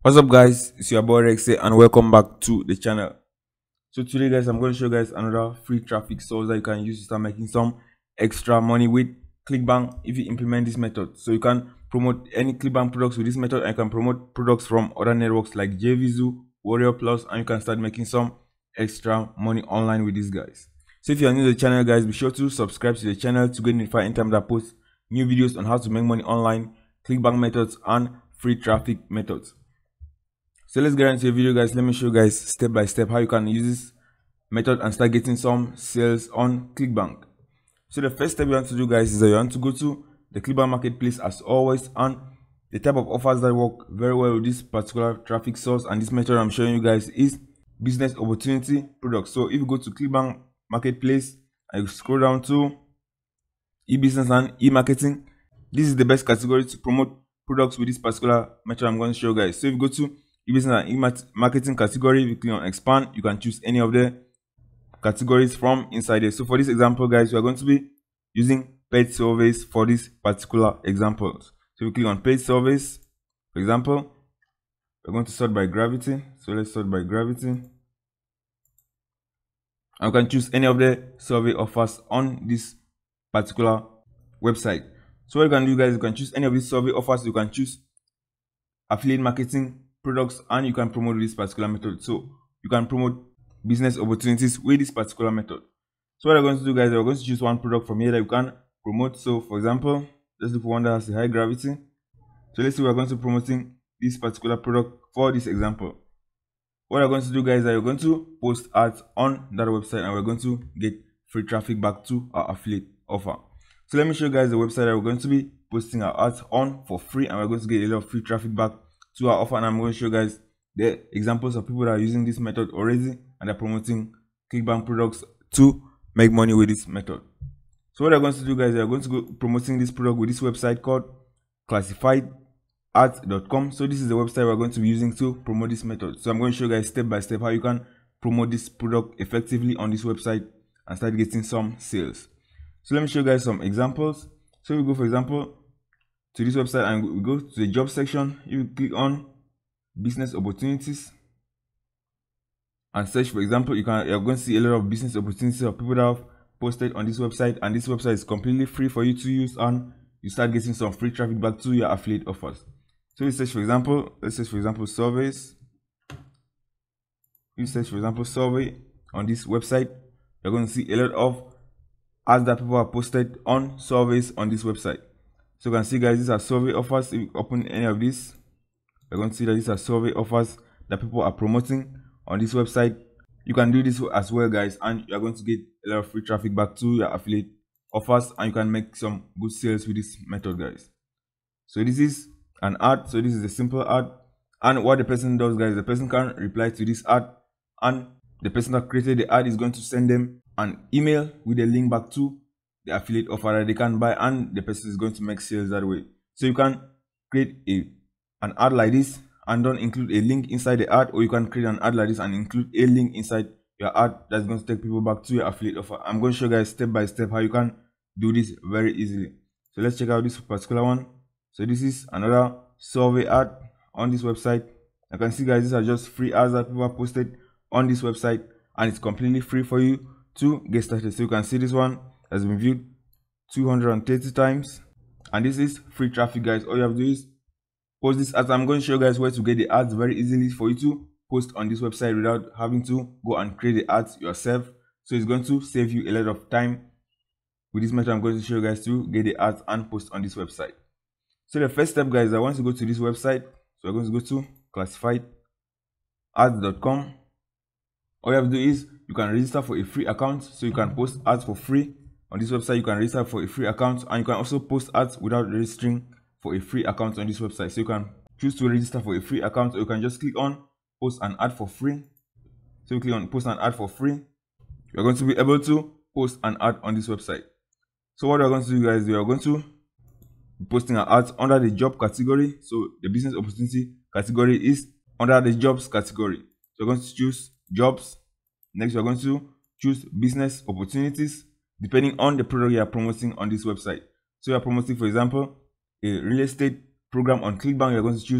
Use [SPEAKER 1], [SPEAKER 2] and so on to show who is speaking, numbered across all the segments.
[SPEAKER 1] What's up guys, it's your boy Rex here and welcome back to the channel. So today guys, I'm going to show you guys another free traffic source that you can use to start making some extra money with ClickBank if you implement this method. So you can promote any ClickBank products with this method, and you can promote products from other networks like JVZoo, Warrior Plus, and you can start making some extra money online with these guys. So if you are new to the channel guys, be sure to subscribe to the channel to get notified anytime that I post new videos on how to make money online, ClickBank methods and free traffic methods. So let's get into the video guys. Let me show you guys step by step how you can use this method and start getting some sales on ClickBank. So the first step you want to do guys is that you want to go to the ClickBank marketplace as always, and the type of offers that work very well with this particular traffic source and this method I'm showing you guys is business opportunity products. So if you go to ClickBank marketplace and you scroll down to e-business and e-marketing, this is the best category to promote products with this particular method I'm going to show you guys. So if you go to e-business and e-marketing category, you click on expand, you can choose any of the categories from inside there. So for this example guys, we are going to be using paid surveys for this particular example. So we click on paid surveys. For example, we're going to sort by gravity. So let's sort by gravity, and you can choose any of the survey offers on this particular website. So what you can do guys, you can choose any of these survey offers. You can choose affiliate marketing products, and you can promote this particular method. So you can promote business opportunities with this particular method. So what I'm going to do guys, we're going to choose one product from here that you can promote. So for example, let's look for one that has a high gravity. So let's say we're going to be promoting this particular product for this example. What we're going to do guys is that you're going to post ads on that website, and we're going to get free traffic back to our affiliate offer. So let me show you guys the website that we're going to be posting our ads on for free, and we're going to get a lot of free traffic back to our offer. And I'm going to show you guys the examples of people that are using this method already and they're promoting ClickBank products to make money with this method. So what I'm going to do guys, they're going to go promoting this product with this website called classifiedads.com. So this is the website we're going to be using to promote this method. So I'm going to show you guys step by step how you can promote this product effectively on this website and start getting some sales. So let me show you guys some examples. So we go for example to this website and we go to the job section. You click on business opportunities and search. For example, you're going to see a lot of business opportunities of people that have posted on this website, and this website is completely free for you to use, and you start getting some free traffic back to your affiliate offers. So you search for example, let's search for example surveys. You search for example survey on this website, you're going to see a lot of ads that people have posted on surveys on this website. So you can see guys, these are survey offers. If you open any of these, you're going to see that these are survey offers that people are promoting on this website. You can do this as well guys, and you're going to get a lot of free traffic back to your affiliate offers, and you can make some good sales with this method guys. So this is an ad. So this is a simple ad, and what the person does guys, the person can reply to this ad, and the person that created the ad is going to send them an email with a link back to the affiliate offer that they can buy, and the person is going to make sales that way. So you can create an ad like this and don't include a link inside the ad, or you can create an ad like this and include a link inside your ad that's going to take people back to your affiliate offer. I'm going to show you guys step by step how you can do this very easily. So let's check out this particular one. So this is another survey ad on this website. I can see guys, these are just free ads that people have posted on this website, and it's completely free for you to get started. So you can see this one has been viewed 230 times, and this is free traffic guys. All you have to do is post this ads. I'm going to show you guys where to get the ads very easily for you to post on this website without having to go and create the ads yourself. So it's going to save you a lot of time. With this method I'm going to show you guys to get the ads and post on this website. So the first step guys, I want to go to this website. So we're going to go to classifiedads.com. All you have to do is you can register for a free account, so you can post ads for free on this website. You can register for a free account, and you can also post ads without registering for a free account on this website. So you can choose to register for a free account, or you can just click on post an ad for free. So you click on post an ad for free. You're going to be able to post an ad on this website. So what we're going to do guys, we are going to be posting our ads under the job category. So the business opportunity category is under the jobs category. So we're going to choose jobs. Next we're going to choose business opportunities depending on the product you are promoting on this website. So you are promoting for example a real estate program on ClickBank, you're going to choose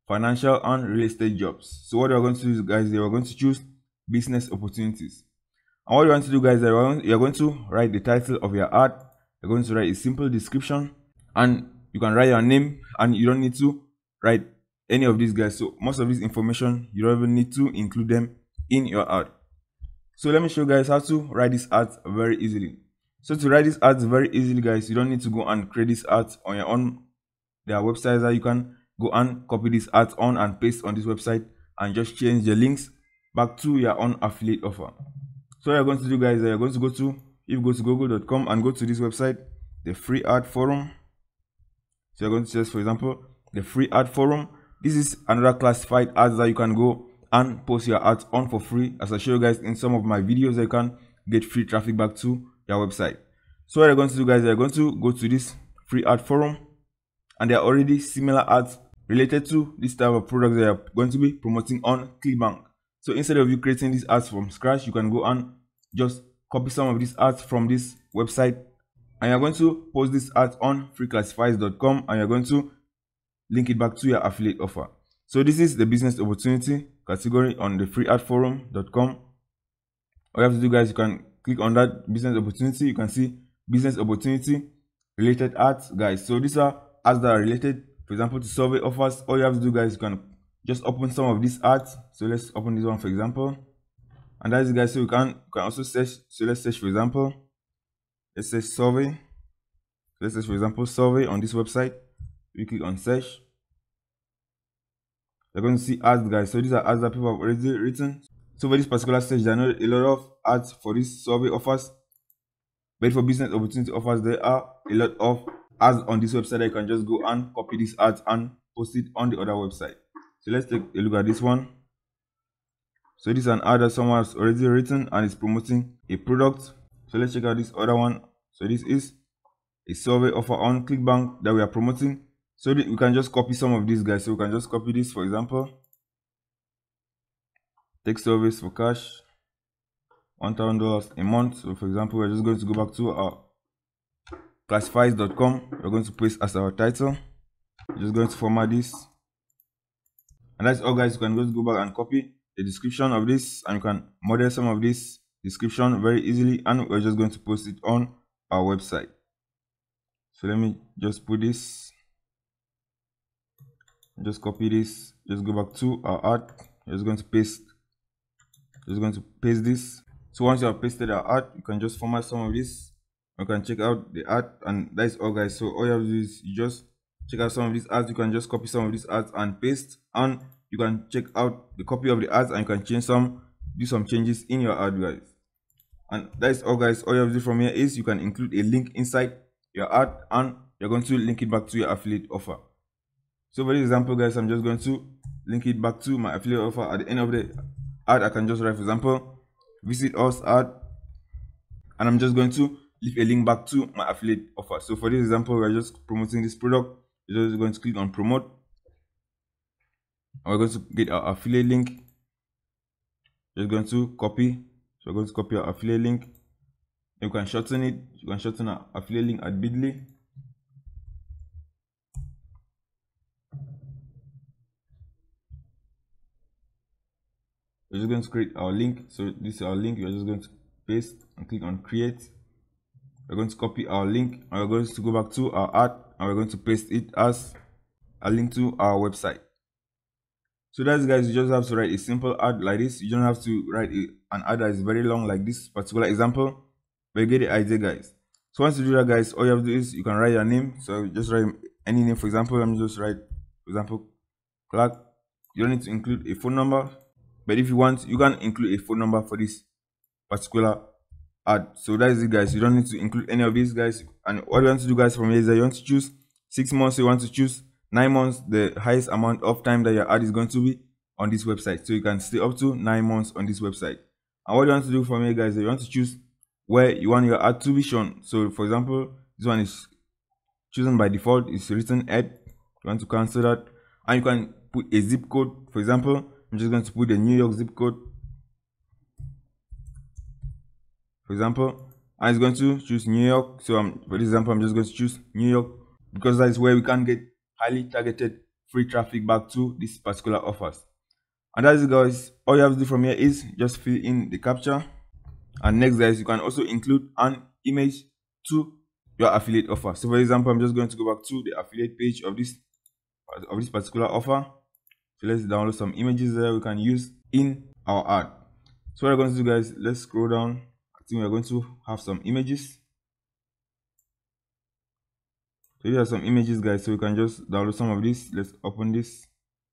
[SPEAKER 1] financial and real estate jobs. So what you're going to do, guys, you're going to choose business opportunities. And what you want to do, guys, you're going to write the title of your ad. You're going to write a simple description, and you can write your name, and you don't need to write any of these, guys. So most of this information, you don't even need to include them in your ad. So let me show you guys how to write these ads very easily. So to write these ads very easily, guys, you don't need to go and create these ads on your own. There are websites that you can go and copy these ads on and paste on this website, and just change the links back to your own affiliate offer. So what you're going to do, guys, you're going to go to, if you go to google.com and go to this website, the free ad forum. So you're going to search, for example, the free ad forum. This is another classified ads that you can go and post your ads on for free. As I show you guys in some of my videos, you can get free traffic back to your website. So what you're going to do, guys, you're going to go to this free ad forum, and there are already similar ads related to this type of product that you're going to be promoting on ClickBank. So instead of you creating these ads from scratch, you can go and just copy some of these ads from this website, and you're going to post these ads on freeclassifieds.com, and you're going to link it back to your affiliate offer. So this is the business opportunity category on the freeadforum.com. All you have to do, guys, you can click on that business opportunity. You can see business opportunity related ads, guys. So these are ads that are related, for example, to survey offers. All you have to do, guys, you can just open some of these ads. So let's open this one, for example, and that is, guys, so you can also search. So let's search, for example, let's search survey. Let's search, for example, survey on this website. We click on search. You're going to see ads, guys. So these are ads that people have already written. So for this particular stage, there are not a lot of ads for this survey offers, but for business opportunity offers, there are a lot of ads on this website that you can just go and copy these ads and post it on the other website. So let's take a look at this one. So this is an ad that someone has already written and is promoting a product. So let's check out this other one. So this is a survey offer on ClickBank that we are promoting. So we can just copy some of these, guys. So we can just copy this, for example, take service for cash, $1,000 a month. So for example, we're just going to go back to our classifieds.com. We're going to paste as our title. We're just going to format this, and that's all, guys. You can just go back and copy the description of this, and you can model some of this description very easily, and we're just going to post it on our website. So let me just put this, just copy this, just go back to our ad. Just going to paste this. So once you have pasted our ad, you can just format some of this. You can check out the ad, and that's all, guys. So all you have to do is you just check out some of these ads. You can just copy some of these ads and paste, and you can check out the copy of the ads, and you can change do some changes in your ad, guys. And that's all, guys. All you have to do from here is you can include a link inside your ad, and you're going to link it back to your affiliate offer. So for this example, guys, I'm just going to link it back to my affiliate offer. At the end of the ad, I can just write, for example, visit us ad, and I'm just going to leave a link back to my affiliate offer. So for this example, we're just promoting this product. You're just going to click on promote, and we're going to get our affiliate link. Just going to copy. So we're going to copy our affiliate link. You can shorten it. You can shorten our affiliate link at bit.ly. We're just going to create our link. So this is our link. We're just going to paste and click on create. We're going to copy our link, and we're going to go back to our ad, and we're going to paste it as a link to our website. So that's, guys, you just have to write a simple ad like this. You don't have to write an ad that is very long like this particular example, but you get the idea, guys. So once you do that, guys, all you have to do is you can write your name. So just write any name. For example, let me just write, for example, Clark. You don't need to include a phone number, but if you want, you can include a phone number for this particular ad. So that is it, guys. You don't need to include any of these, guys. And what you want to do, guys, from here is that you want to choose 6 months. You want to choose 9 months, the highest amount of time that your ad is going to be on this website. So you can stay up to 9 months on this website. And what you want to do from here, guys, is you want to choose where you want your ad to be shown. So for example, this one is chosen by default. It's written ad. You want to cancel that, and you can put a zip code. For example, I'm just going to put the New York zip code, for example, and it's going to choose New York. So for this example, I'm just going to choose New York because that is where we can get highly targeted free traffic back to this particular offers. And that's it, guys. All you have to do from here is just fill in the captcha. And next, guys, you can also include an image to your affiliate offer. So for example, I'm just going to go back to the affiliate page of this particular offer. So let's download some images there we can use in our ad. So what we're going to do, guys, let's scroll down. I think we're going to have some images. So here are some images, guys, so we can just download some of this. Let's open this.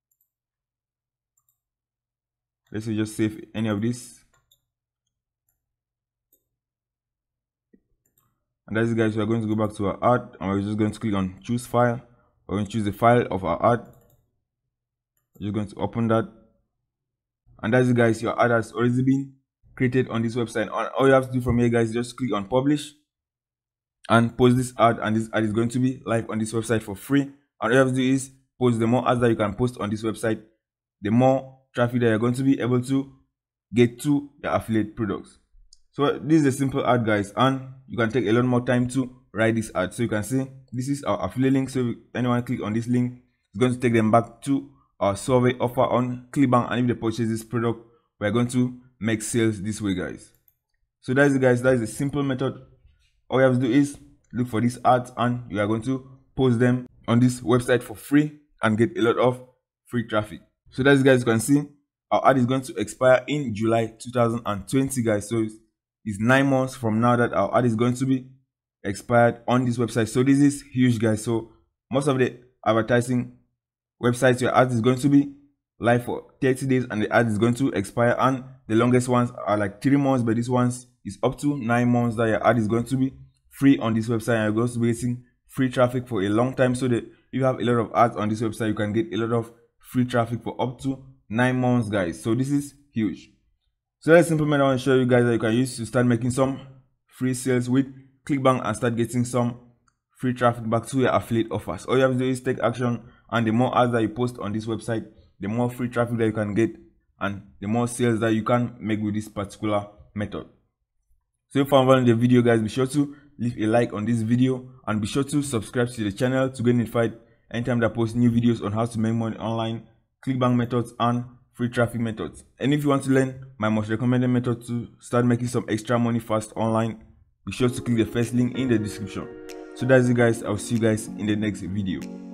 [SPEAKER 1] Let's just save any of this. And that's it, guys. We are going to go back to our ad and we're just going to click on choose file. We're going to choose the file of our ad. We're just going to open that. And that's it, guys. Your ad has already been created on this website. And all you have to do from here, guys, is just click on publish and post this ad, and this ad is going to be live on this website for free. And all you have to do is post. The more ads that you can post on this website, the more traffic that you're going to be able to get to your affiliate products. So this is a simple ad, guys, and you can take a lot more time to write this ad. So you can see this is our affiliate link. So if anyone click on this link, it's going to take them back to our survey offer on ClickBank, and if they purchase this product, we're going to make sales this way, guys. So that's it, guys. That is a simple method. All you have to do is look for these ads and you are going to post them on this website for free and get a lot of free traffic. So that's it, guys. You can see our ad is going to expire in July 2020, guys. So it's 9 months from now that our ad is going to be expired on this website. So this is huge, guys. So most of the advertising websites, your ad is going to be live for 30 days and the ad is going to expire, and the longest ones are like 3 months, but this one's is up to 9 months that your ad is going to be free on this website, and you're going to be getting free traffic for a long time. So that if you have a lot of ads on this website, you can get a lot of free traffic for up to 9 months, guys. So this is huge. So that's a simple method I want to show you guys that you can use to start making some free sales with ClickBank and start getting some free traffic back to your affiliate offers. All you have to do is take action, and the more ads that you post on this website, the more free traffic that you can get and the more sales that you can make with this particular method. So if you found the video, guys, be sure to leave a like on this video and be sure to subscribe to the channel to get notified anytime that I post new videos on how to make money online, ClickBank methods and free traffic methods. And if you want to learn my most recommended method to start making some extra money fast online, be sure to click the first link in the description. So that's it, guys. I'll see you guys in the next video.